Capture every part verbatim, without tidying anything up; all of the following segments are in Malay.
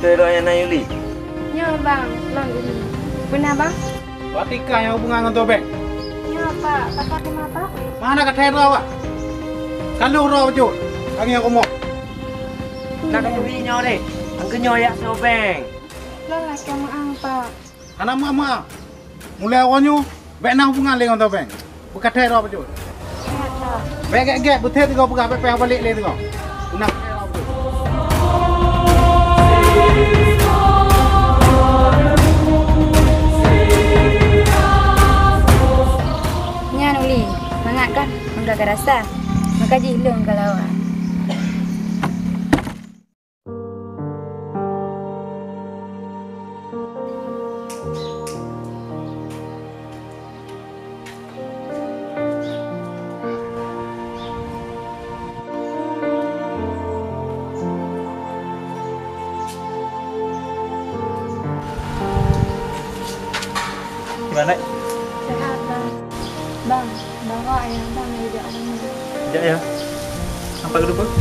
betul dah yang Yuli. Ya bang, bang ini. Benar bang? Wah tika yang hubungan dengan tobeng. Ya pak, kakak kenapa? Mana kata rawa? Kalau rawa jauh, kami aku mau. Nak kau beli nyawa deh. Angka nyawa ya sobeng. Lelah kamu ang pak. Anak mak mulai awalnya, baik nak hubungan dengan tobeng. Bukan kata rawa jauh. Ya tak. Baik gak gak betul tu kau pegang pegang balik le tu kau. Nak kata rawa jauh. Nya Nuli, mangat kan? Menggagah rasa. Maka jilung kalau awak. Gimana? Sehat bang. Bang, bawa ayam bang dari dia orang ini. Sekejap ya. Sampai ke depan.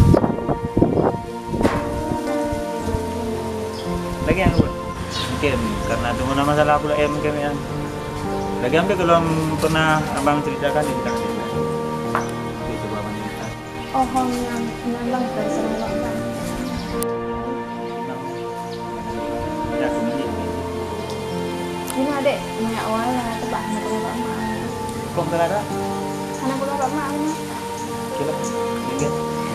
Lagi yang dua. Mungkin karena ada mana masalah pula ya mungkin yang. Lagi ambil kalau pernah abang ceritakan di belakang dia. Oke, coba abang cerita. Oh, hong yang nambang terserah bang. Ya, aku minit. Ini adik, banyak awal lah, tebak anak pulau Pak Mak. Kok tak ada? Anak pulau Pak Mak ini. Coba. Ingat.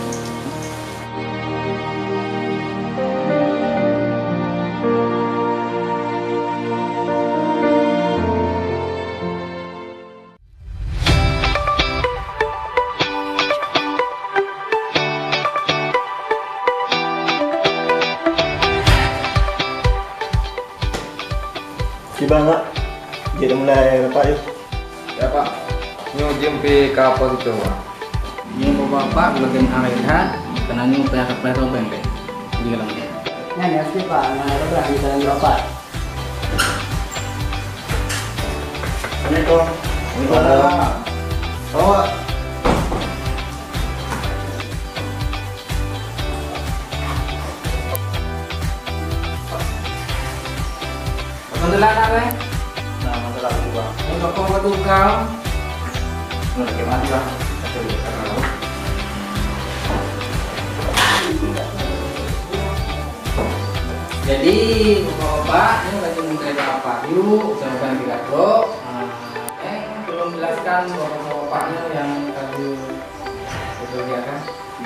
Si bangak, dia dah mulai dapat yuk. Ya Pak, nyo jempe kapal itu Pak. Nyo bapak bagian air hat, karena nyo payah payah robeng deh. Di dalam dia. Nah, ni asli Pak, nah ada bisa berapa? Assalamualaikum. Waalaikumsalam. Bawa. Masalah apa? Nah, masalah itu bang. Yang kau kau tukau. Nah, gimana bang? Kita lihat sekarang. Jadi bapak ini lagi mencari apa? Yuk, coba kita bro. Eh, belum jelaskan bapak-bapaknya yang tadi bekerja kan?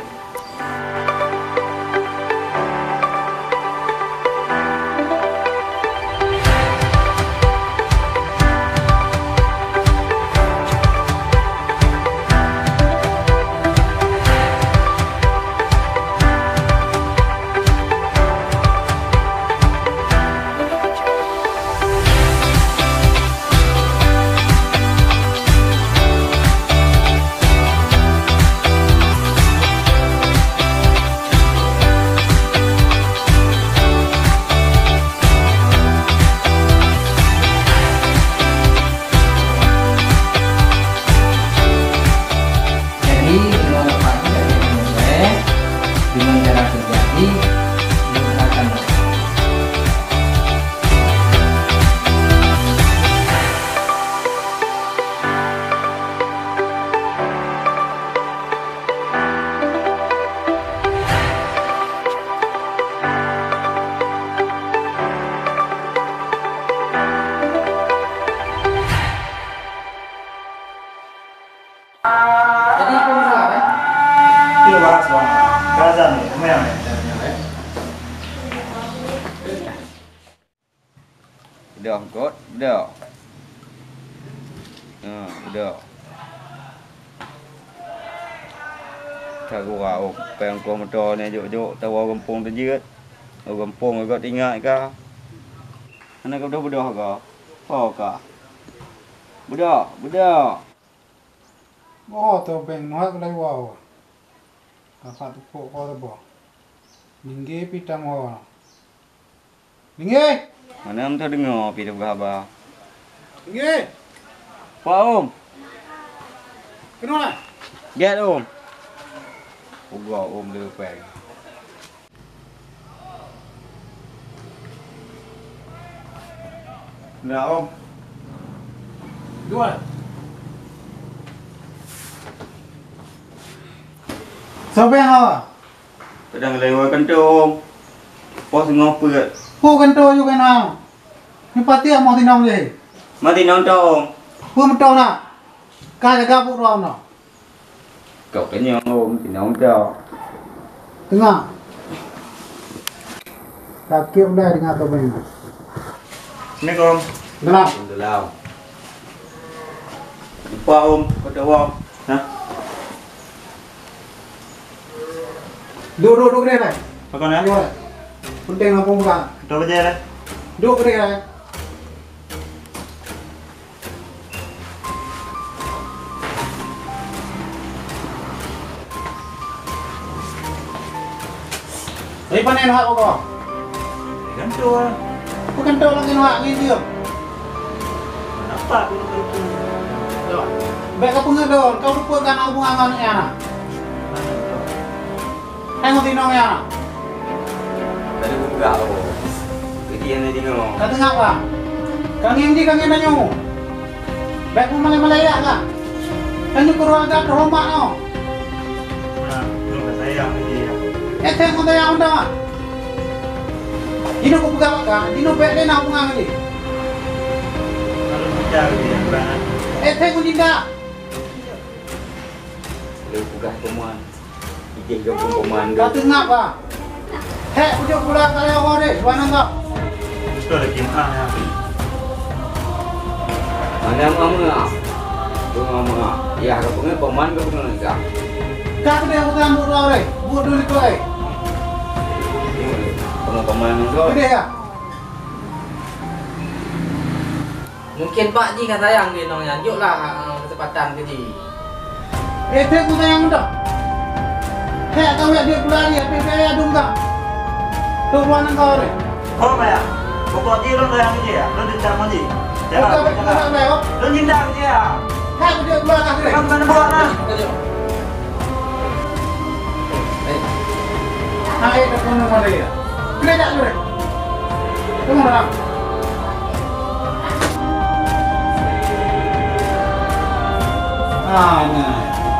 Jadi kau bisa apa? Itu bahas bang. Kazan ni, lumayan ni. Dah kot, dah. Ha, dah. Tak gua oh, peng kau motor ni juk-juk tahu kampung tu jeut. Orang kampung kau ingat ke? Anak kau dah budak ke? Oh ke? Budak, budak. Oh, tobeng nuhak lagi wow. Kakak tu pok kau tu boh. Minggu pitang wow. Minggu. Mana am tu dengar pi tu khabar. Minggu. Pak Om. Kenapa? Get Om. Uga Om dia peng. Enggak om. Dua. Siapa yang awak? Pedang lewat kentut om. Pos ngopet. Hu kentut juga nak. Ni pati mau tinong je. Mati nonton om. Hu mentau nak. Kau jaga pun ram nak. Cậu cái nhau om thì nóng cho. Tengah. Kaki udah dengan tu bang. Ini om. Gelap. Udah lau. Lupa om, kau tahu om. Hah? Duduk duduk duduk deh. Apa kau nak? Duduk. Penting apa bukan? Tahu aja lah. Duduk deh deh. Ini panen hak kau. Kentut. Bukan tahu lagi hak ni dia. Kenapa aku kentut? Baik kau pengen dong. Kau lupa kan aku mengangan ya nak. Tengok tinong ya nak. Tadi buka om. Kejian ni tengok. Kau tengok lah. Kau yang di kau yang nanya. Baik pun malay-malay lah. Kau ni kurang agak terhormat no. Nah, lu kata sayang dia. Eh tengok tu yang undang. Dino kau buka apa? Dino baik dia nak mengangan ni. Lalu buka dia berang. Eh tengok tidak. Lu buka pemuan. Ijek ke pemuan Kau tengok apa? Hei, pujuk pula kali awak deh. Buat nangkap. Itu ada kimah ya. Mana mama? Tu mama. Ya, kau pengen pemuan kau pengen enggak? Kau dia bukan buat awak deh. Buat dulu tu eh. Pengen pemuan kau. Gede ya. Mungkin Pak Ji kata yang dia nong nyanjuklah uh, kesempatan ke Ji. Eh tengok tu yang undang. Hei, kau lihat dia pula ni. Apa dia ada enggak? Tu buat nangkap deh. Oh ya, pokok dia lo yang dia, lo tidak mandi. Bukan bukan lewat. Lo tidak dia. Hei, dia pula kat sini. Kamu mana buat nak? Hai, dah kau nama dia. Kena tak tu deh. Tunggu dah. Ah, nah.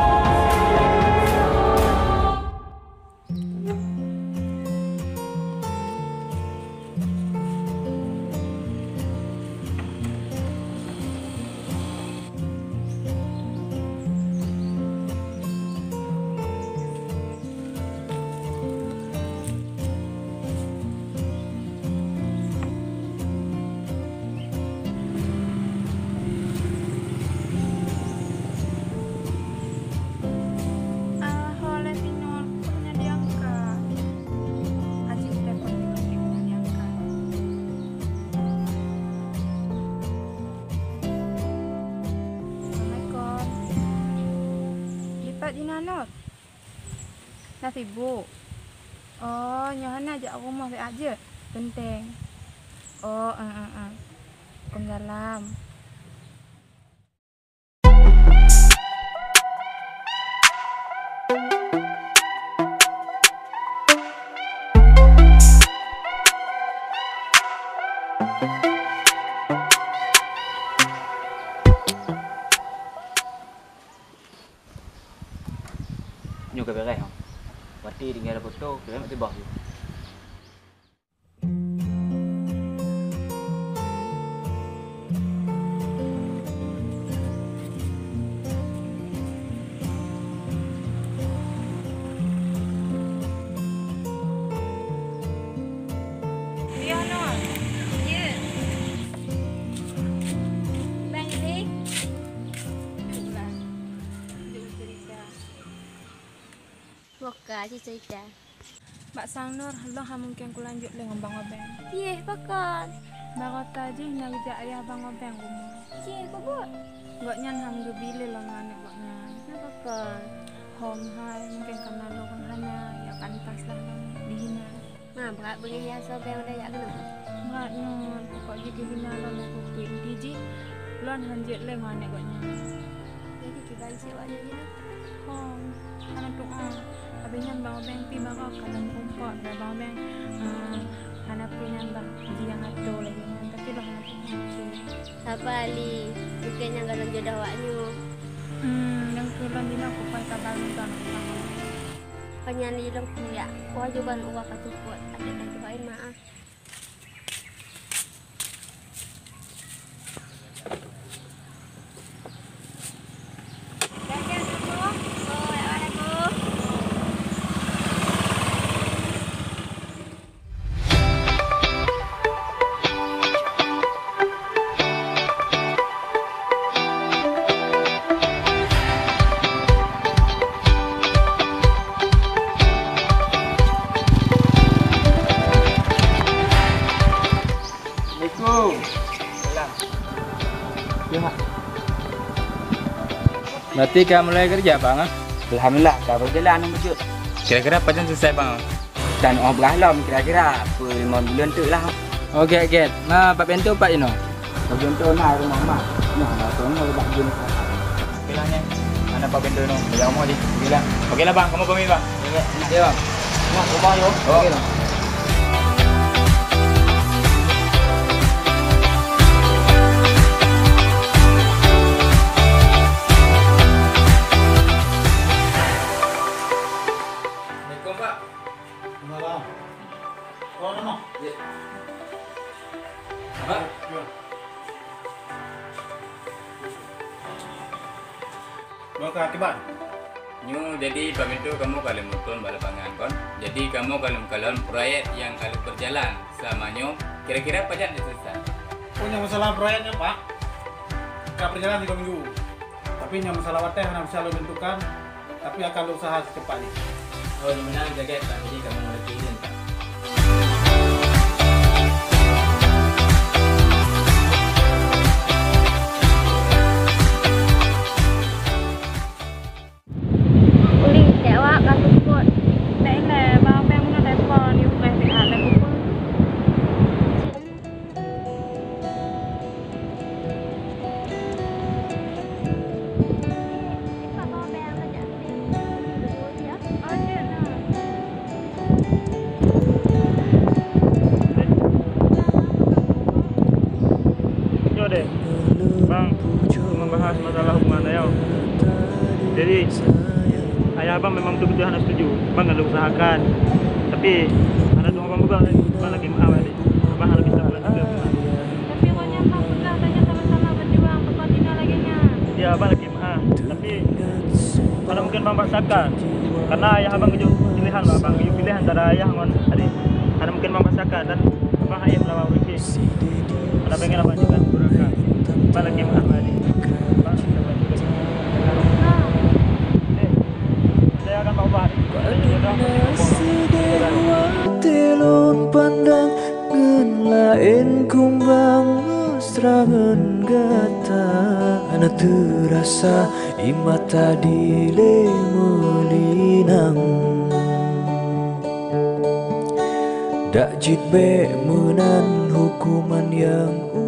Dinanot. Dah sibuk. Oh, Yohana ajak rumah baik aja. Penting. Oh, ah ah ah. Waalaikumsalam. Nhu cái beres không? Berarti tinggal ada foto, kira nak tebak tu. Boka si cerita. Mbak Sang Nur, lo ha mungkin ku lanjut dengan Bang Obeng. Ye, bakal. Bang Ota je nak kerja ayah Bang Obeng rumah. Ye, kau buat. Gak nyan ham ge bile lo nganek gak nyan. Nak bakal. Hom hai mungkin karena lo kan hana ya pantas lah lo dihina. Ma, berat beri ya so bang dah jak kena. Berat Nur, pokok je ke hina lo nak ku kuit diji. Lo hanjet le nganek gak nyan. Jadi kita sewa je ni. Hom, hana doa. Abinyan Bang Obeng pi bakal kadang kumpul dan Bang Obeng hana pinyan bang yang ato lagi tapi lo hana pinyan. Apa Ali? Mungkin yang dalam jodoh awaknya. Hmm, yang kulon dina aku pai kabar nonton sama. Penyanyi dong ya. Wajiban uang katuput. Ada yang cobain maaf. Berarti kamu mulai kerja bang? Alhamdulillah, dah berjalan wujud. Kira-kira apa jam selesai bang? Dan orang berhalam kira-kira apa lima bulan tu lah. Oke, oke. Nah, Pak Bento Pak Ino. Bagian tu nak rumah mak. Nah, dah semua dah begini. Bilangnya, mana Pak Bento Ino? Jangan mau di. Bilang. Oke lah bang, kamu pamit bang. Iya bang. Mak rumah yo. Okey lah. Malam. Oh, nama. Ya. Apa? Ya. Bawa ke akibat. Nyu, jadi Pak Bento kamu kalau mutun balapangan kon. Jadi kamu kalau kalau proyek yang kalau berjalan selamanya kira-kira apa jangan selesai. Punya masalah proyeknya Pak. Kak berjalan tiga minggu. Tapi yang masalah wadah yang bisa lo bentukan. Tapi akan lo usaha secepatnya. Oh, di mana jaga Pak? Jadi kamu mulai izin Pak. Uli, dewa katuput. Nek le bang bang mun telepon yu ke se ada kupu. Yo deh, bang, membahas masalah hubungan ayah. Jadi ayah abang memang betul-betul hendak setuju. Bang ada usahakan. Tapi ada tuh abang juga bang lagi maaf adik. Bang harus bisa bulan juga. Tapi pokoknya bang sudah tanya sama-sama berjuang ke kontina lagi nya. Ya abang lagi maaf. Tapi mana mungkin bang paksakan. Karena ayah abang kejuk pilihan lah bang. Kejuk pilihan antara ayah dengan adik. Ada mungkin bang paksakan dan abang ayah melawan uji. Ada pengen abang juga gerakan. Bang lagi maaf adik. Bang bisa bantu. Saya akan bawa Telon pandang ngen lain kumbang serangan gata ana terasa imata dile melinang dak jitbe menan hukuman yang